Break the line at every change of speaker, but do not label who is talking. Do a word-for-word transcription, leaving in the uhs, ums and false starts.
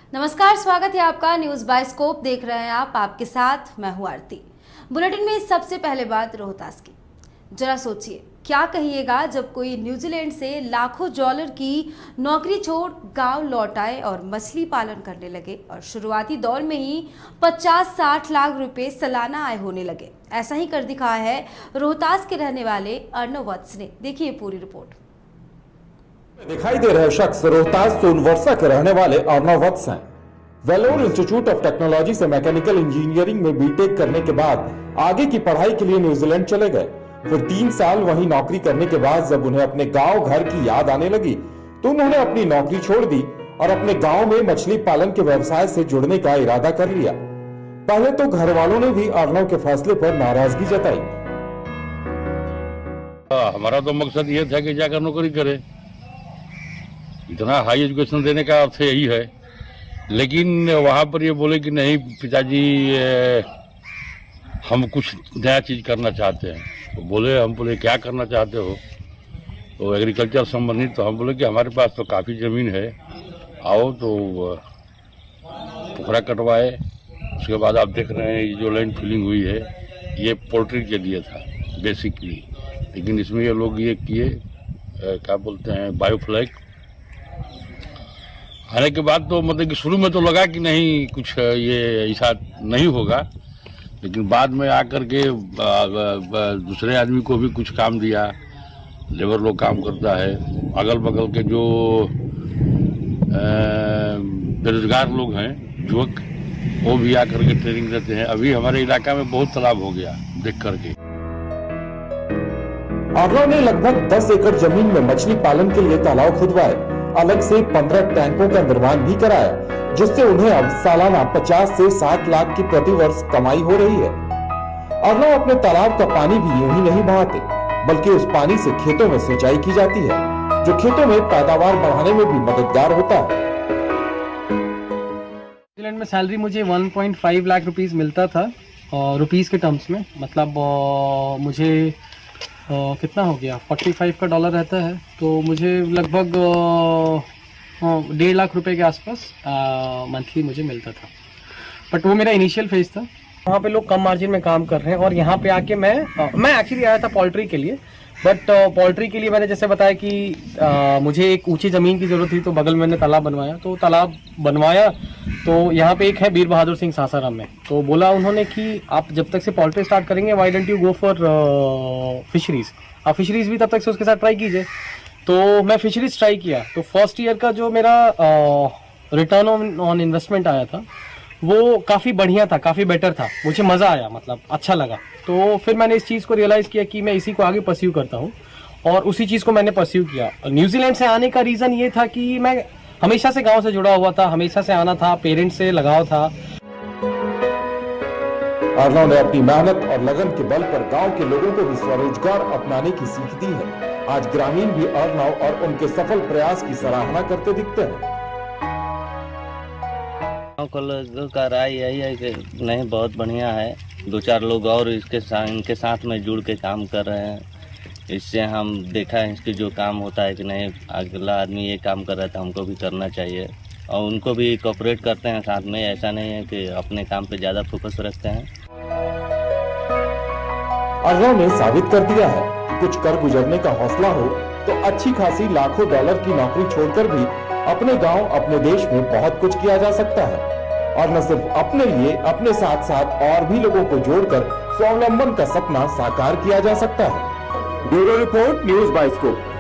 नमस्कार, स्वागत है आपका न्यूज बाइस्कोप देख रहे हैं आप आपके साथ मैं हूं आरती। बुलेटिन में सबसे पहले बात रोहतास की। जरा सोचिए, क्या कहिएगा जब कोई न्यूजीलैंड से लाखों डॉलर की नौकरी छोड़ गांव लौट आए और मछली पालन करने लगे और शुरुआती दौर में ही पचास साठ लाख रुपए सालाना आय होने लगे। ऐसा ही कर दिखाया है रोहतास के रहने वाले अर्णव वत्स ने। देखिए पूरी रिपोर्ट।
दिखाई दे रहे शख्स रोहतास सोनवर्षा के रहने वाले अर्णव वत्स हैं। वेलोर इंस्टीट्यूट ऑफ टेक्नोलॉजी से मैकेनिकल इंजीनियरिंग में बीटेक करने के बाद आगे की पढ़ाई के लिए न्यूजीलैंड चले गए। फिर तीन साल वहीं नौकरी करने के बाद जब उन्हें अपने गांव घर की याद आने लगी तो उन्होंने अपनी नौकरी छोड़ दी और अपने गांव में मछली पालन के व्यवसाय से जुड़ने का इरादा कर लिया। पहले तो घर वालों ने भी अर्णव के फैसले पर नाराजगी जताई।
हमारा तो मकसद ये था कि जाकर नौकरी करे, इतना हाई एजुकेशन देने का अर्थ यही है। लेकिन वहाँ पर ये बोले कि नहीं पिताजी, हम कुछ नया चीज़ करना चाहते हैं। तो बोले हम बोले क्या करना चाहते हो? तो एग्रीकल्चर संबंधित। तो हम बोले कि हमारे पास तो काफ़ी ज़मीन है, आओ तो पोखरा कटवाए। उसके बाद आप देख रहे हैं ये जो लैंड फिलिंग हुई है ये पोल्ट्री के लिए था बेसिकली, लेकिन इसमें ये लोग ये किए क्या बोलते हैं बायोफ्लैग। आने के बाद तो मतलब कि शुरू में तो लगा कि नहीं कुछ ये ऐसा नहीं होगा, लेकिन बाद में आकर के दूसरे आदमी को भी कुछ काम दिया। लेबर लोग काम करता है, अगल बगल के जो बेरोजगार लोग हैं युवक, वो भी आकर के ट्रेनिंग देते हैं। अभी हमारे इलाका में बहुत तालाब हो गया देख करके।
अर्णव ने लगभग दस एकड़ जमीन में मछली पालन के लिए तालाब खुदवाए, अलग से पंद्रह टैंकों का निर्माण भी कराया, जिससे उन्हें अब सालाना पचास से साठ लाख की प्रति वर्ष कमाई हो रही है। अर्णव अपने तालाब का पानी भी यूं ही नहीं बहाते, बल्कि उस पानी से खेतों में सिंचाई की जाती है, जो खेतों में पैदावार बढ़ाने में भी मददगार होता है।
न्यूजीलैंड में सैलरी मुझे one point five lakh rupees मिलता था रुपीस के टर्म्स में। मतलब आ, मुझे आ, कितना हो गया पैंतालीस का डॉलर रहता है, तो मुझे लगभग डेढ़ लाख रुपए के आसपास मंथली मुझे मिलता था। बट वो मेरा इनिशियल फेज था। वहाँ पे लोग कम मार्जिन में काम कर रहे हैं और यहाँ पे आके मैं आ, मैं एक्चुअली आया था पोल्ट्री के लिए। बट पोल्ट्री के लिए मैंने जैसे बताया कि आ, मुझे एक ऊंची ज़मीन की ज़रूरत थी, तो बगल में मैंने तालाब बनवाया। तो तालाब बनवाया तो यहाँ पे एक है वीर बहादुर सिंह सासाराम में, तो बोला उन्होंने कि आप जब तक से पोल्ट्री स्टार्ट करेंगे why don't you go for fisheries, आप फिशरीज़ भी तब तक से उसके साथ ट्राई कीजिए। तो मैं फिशरीज़ ट्राई किया, तो फर्स्ट ईयर का जो मेरा रिटर्न ऑन ऑन इन्वेस्टमेंट आया था वो काफ़ी बढ़िया था, काफ़ी बेटर था, मुझे मज़ा आया, मतलब अच्छा लगा। तो फिर मैंने इस चीज़ को रियलाइज़ किया कि मैं इसी को आगे परस्यू करता हूँ, और उसी चीज़ को मैंने परस्यू किया। न्यूजीलैंड से आने का रीज़न ये था कि मैं हमेशा से गांव से जुड़ा हुआ था, हमेशा से आना था, पेरेंट्स से लगाव था।
अर्णव ने अपनी मेहनत और लगन के बल पर गांव के लोगों को भी स्वरोजगार अपनाने की सीख दी है। आज ग्रामीण भी अर्णव और उनके सफल प्रयास की सराहना करते दिखते हैं।
को लोगों का राय यही है कि नहीं बहुत बढ़िया है, दो चार लोग और इसके साथ इनके साथ में जुड़ के काम कर रहे हैं। इससे हम देखा है इसके जो काम होता है कि नहीं अगला आदमी ये काम कर रहा है तो हमको भी करना चाहिए, और उनको भी कोऑपरेट करते हैं साथ में। ऐसा नहीं है कि अपने काम पे ज़्यादा फोकस रखते हैं।
अर्णव ने साबित कर दिया है, कुछ कर गुजरने का हौसला हो तो अच्छी खासी लाखों डॉलर की नौकरी छोड़कर भी अपने गांव अपने देश में बहुत कुछ किया जा सकता है, और न सिर्फ अपने लिए, अपने साथ साथ और भी लोगों को जोड़कर स्वावलंबन का सपना साकार किया जा सकता है। Bureau report, news bioscope.